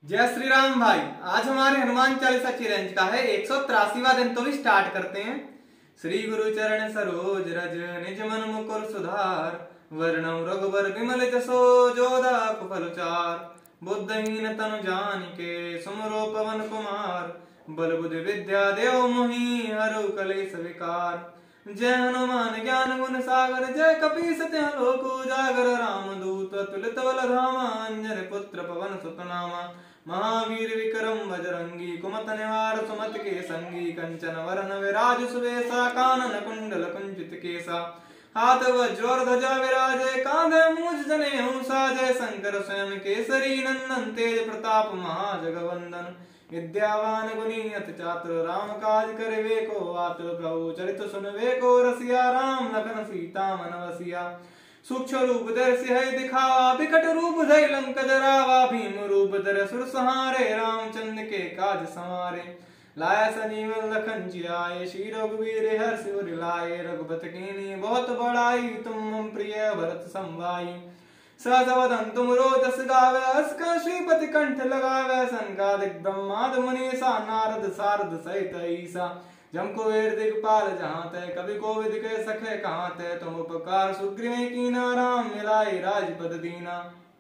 जय श्री राम भाई। आज हमारे हनुमान चालीसा की रेंज का है 183वां दिन, तो भी स्टार्ट करते हैं। श्री गुरु चरण सरोज रज निज मन मुकुर सुधार, वर्णम रघुबर विमल जसो जोदा कुफल चार। बुद्धहीन तनु जानिके सुमरो पवन कुमार, बल बुद्धि विद्या देव मोहि हरु कलेश विकार। जय हनुमान ज्ञान गुण सागर, जय कपीस तिहुँ लोक उजागर। रामदूत अतुलित बल धामा, अंजनी पुत्र पवन सुत नामा। महावीर विक्रम बजरंगी, कुमत निवार सुमत के संगी। कंचन वरन विराज सुबेसा, कानन कुंडल कुंचित केसा। हाथ वज्र और ध्वजा विराजे, कांधे मूंज जनेऊ साजे। शंकर स्वयं केसरी नंदन, तेज प्रताप महाजगवंदन। विद्यावान गुणी अति चातुर, राम काज करिबे को आतुर। प्रभु चरित सुनबे को रसिया, राम लखन सीता मन बसिया। सूक्ष्म रूप धर सिंह दिखावा, बिकट रूप धरि लंक जरावा। भीम रूप धर सुर संहारे, रामचंद्र के काज संवारे। लाया संजीवन लखन जियाए, श्री रघुवीर हर्ष उर लाए। रघुपति कीन्ही बहुत बड़ाई, तुम मम प्रिय भरत संभाई। सहस वदन तुमरो जस गावे, हस कहि श्रीपति कंठ लगावे। सनकादिक ब्रह्मादि मुनीसा, नारद सारद सहित ईसा। जम कुबेर दिगपाल जहाँ तै, कवि कोविद के सखे कहाँ तै। तुम उपकार सुग्रीव कीना, राम मिलाए राजपद दीना।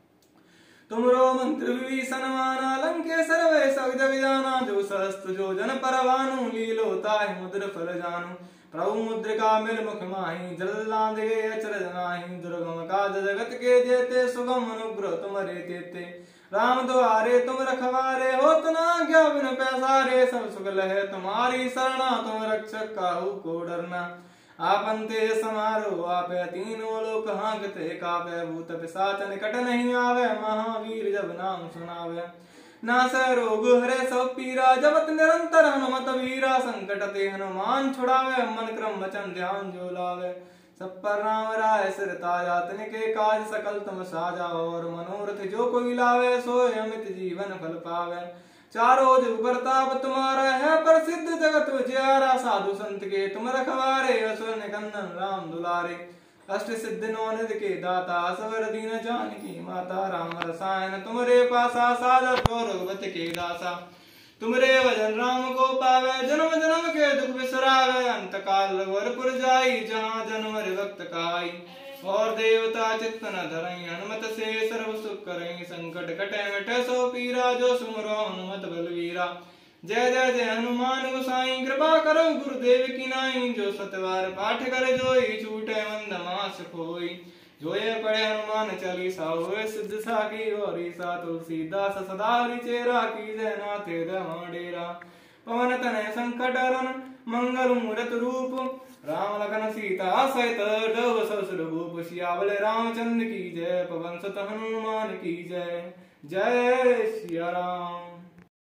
तुमरो मंत्र विभीषण माना, लंकेश्वर वै सब जग जाना। जो सहस्त्र जो जन पर भानु, लीलो ताहि मुद्र फल जानू। प्रभु मुद्रिका मिल मुख माहि, जल लांघे अचरज नाहि। दुर्गम काज जगत के जेते, सुगम अनुग्रह तुम्हारे तेते। राम द्वारे तुम रखवारे, होत न आज्ञा बिनु पैसारे। सब सुख लहै तुम्हारी सरना, तुम रक्षक काहू को डरना। आपन तेज समारो आपै, तीनों लोक हांकते कापै। भूत पिशाच निकट नहीं आवे, महावीर जब नाम सुनावे। नासै रोग हरै सब पीरा, जपत निरंतर हनुमत वीरा। संकट ते हनुमान छुड़ावे, मन क्रम वचन ध्यान जो लावे। सब पर राम राय सिर ताजा, तिनके काज सकल तुम साजा। और मनोरथ जो कोई लावे, सोय अमित जीवन फल पावे। चारों जुग प्रताप तुम्हारा है, प्रसिद्ध जगत उजियारा। साधु संत के तुम रखवारे, असुर निकंदन राम दुलारे। अष्ट सिद्धि नौ निधि के दाता, सवर दीन जानकी माता। राम रसायन तुमरे पासा, सादर रघुपति के दासा। तुमरे भजन राम को पावे, जन्म जन्म के दुख बिसरावे। अंत काल रघुवरपुर जाई, जहाँ जन्म हरि भक्त कहाई। और देवता चित्त न धरई, हनुमत से सर्व सुख करई। संकट कटे मिटे सो पीरा, जो सुमरो हनुमत बलवीरा। जय जय जय हनुमान गोसाई, कृपा करो गुरुदेव की नाई। जो सतवार पाठ करे जोई, छूटे मंद मास खोई। जो ये पढ़े हनुमान चालीसा, होए सिद्ध साखी और ईसा। तुलसीदास सदा हरि चेरा, की जय नाथे डेरा। पवन तनय संकट हरन, मंगल मूरत रूप। राम लखन सीता सहित, देव ससुर भूप। सियावल रामचंद्र की जय, पवन सुत हनुमान की जय। जय सिया राम।